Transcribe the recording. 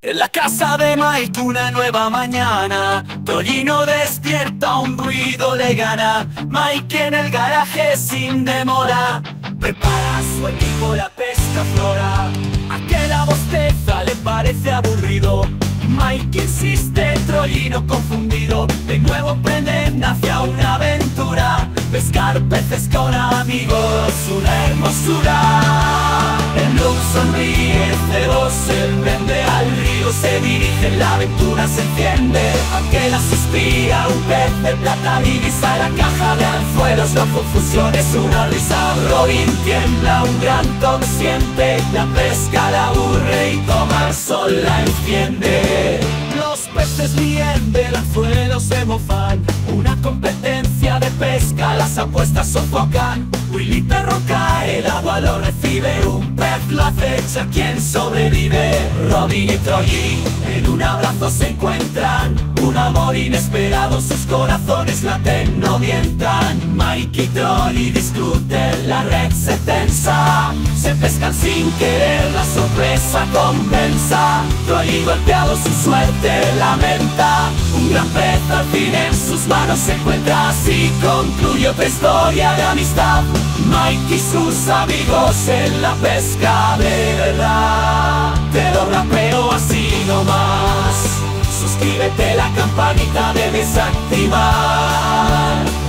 En la casa de Mike una nueva mañana, Trollino despierta, un ruido le gana. Mike en el garaje sin demora prepara a su equipo, la pesca flora. A que la bosteza le parece aburrido, Mike insiste, Trollino confundido. De nuevo prenden hacia una aventura, pescar peces con amigos, una hermosura. El Luke sonríe, celoso, él vende al río, se dirige, la aventura se enciende. Aquel suspira, un pez de plata divisa la caja de anzuelos, no confusión, es una risa. Robin tiembla, un gran Tom siente, la pesca la aburre y toma el sol la enciende. Los peces ríen, del anzuelo se mofan, una competencia de pesca, las apuestas sofocan. Willy perro cae, el agua lo recibe, un pez lo acecha, quien sobrevive. Robin y Trolley en un abrazo se encuentran, un amor inesperado, sus corazones laten, no mientan. Mike y Trolley discuten, la red se tensa, se pescan sin querer, la sorpresa compensa. Trolley golpeado su suerte lamenta, un gran pez al fin en sus manos se encuentra. Así concluye otra historia de amistad, Mike y sus amigos en la pesca de verdad. Te lo rapeo así nomás, suscríbete, la campanita debes activar.